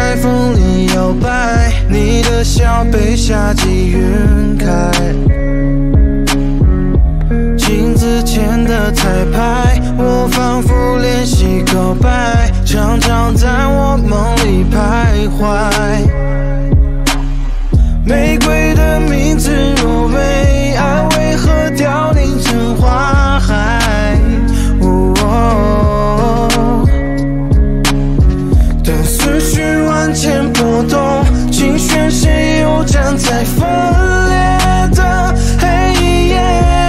在风里摇摆，你的笑被夏季晕开。镜子前的彩排，我仿佛练习告白，常常在我梦里徘徊。玫瑰的名字若为爱，为何凋零成花海？当思绪万千波动，请选谁又站在分裂的黑夜？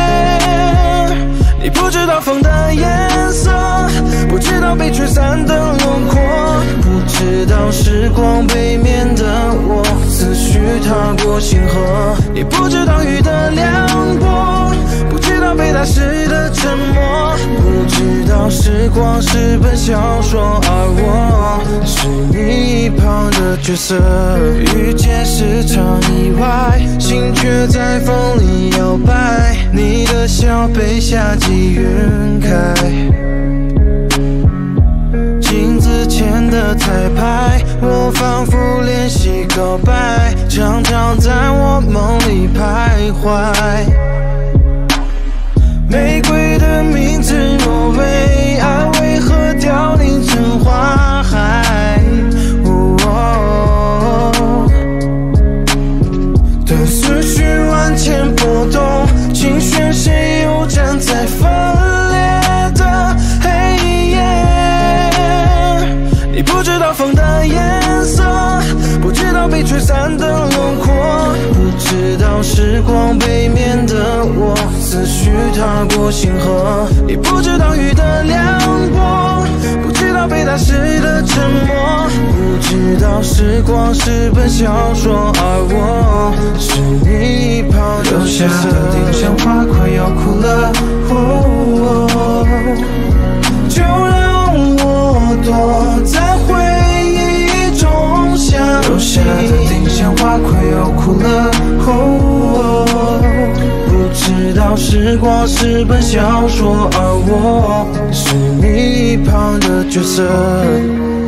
你不知道风的颜色，不知道被吹散的轮廓，不知道时光背面的我，思绪踏过星河。你不知道雨的凉薄，不知道被打湿的沉默，不知道时光是本小说，而我是你一旁的角色。遇见是场意外，心却在风里摇摆，你的笑被夏季晕开。镜子前的彩排，我仿佛练习告白，常常在我梦里徘徊。玫瑰的名字若为爱，为何凋零成花海？当思绪万千波动，请选谁又站在分裂的黑夜？你不知道风的颜色，不知道被吹散的轮廓，不知道时光背面的我，思绪踏过星河。你不知道雨的凉薄，不知道被打湿的沉默，不知道时光是本小说，而我是你一旁的角色。留下的丁香花快要枯了，就让我躲在回忆中想你。留下的丁香花快要枯了，不知道时光是本小说，而我是你一旁的角色。